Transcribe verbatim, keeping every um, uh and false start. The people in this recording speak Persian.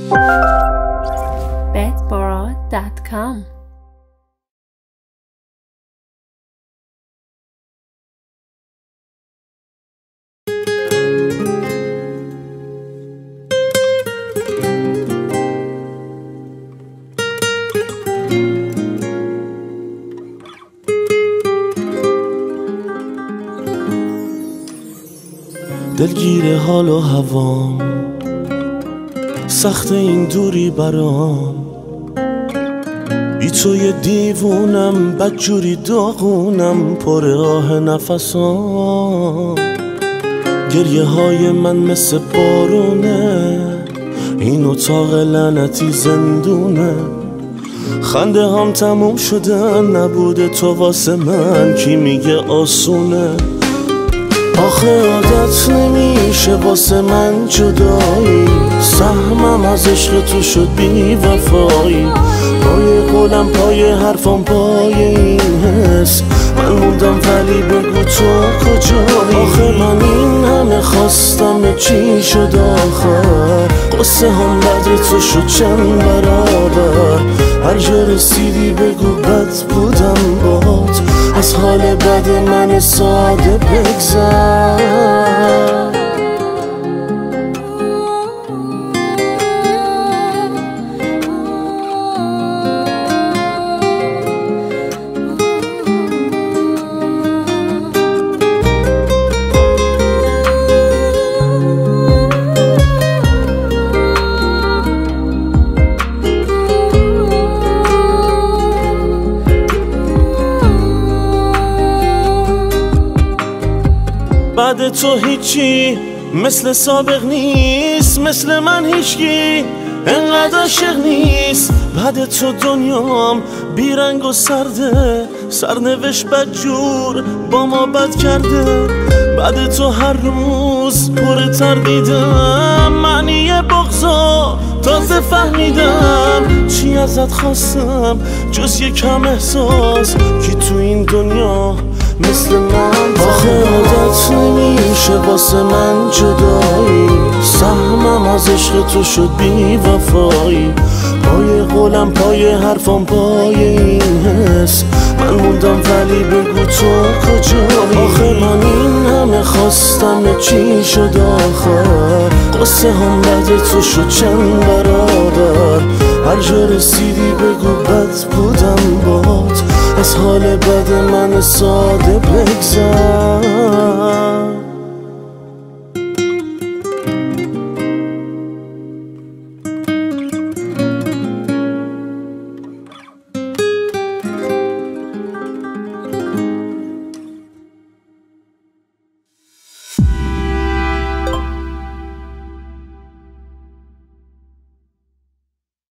bedboro دات کام. دلگیر حال و هوام، سخت این دوری برام، بی تو یه دیوونم، بدجوری داغونم، پر آه نفسام. گریه های من مثل بارونه، این اتاق لعنتی زندونه. خنده هم تموم شدن، نبوده تو واسه من، کی میگه آسونه؟ آخه عادت نمیشه واسه من جدایی، سهمم از عشق تو شد بی وفایی. پای قولم پای حرفم پای این حس، من موندم ولی بگو تو کجایی؟ آخه من این همه خواستم، چی شد آخر؟ قصه هم بدر تو شد چند برابر. هر جا رسیدی بگو بد بودم بات، از حال بد من ساده بگذر. بعد تو هیچی مثل سابق نیست، مثل من هیچکی انقدر عاشق نیست. بعد تو دنیام بیرنگ و سرده، سرنوشت بدجور با ما بد کرده. بعد تو هر روز پر تردیدم، معنی بغضا تازه فهمیدم. چی ازت خواستم جز یکم احساس، کی تو این دنیا مثل من؟ آخه عادت نمیشه واسه من جدایی، سهمم از عشق تو شد بی وفایی. پای قولم پای حرفم پای این حس، من موندم ولی بگو تو کجایی؟ آخه من این همه خواستم، چی شد آخر؟ قصه هم بعد تو شد چند برابر. هر جا رسیدی بگو بد بودم بات، از حال بد من ساده بگذر.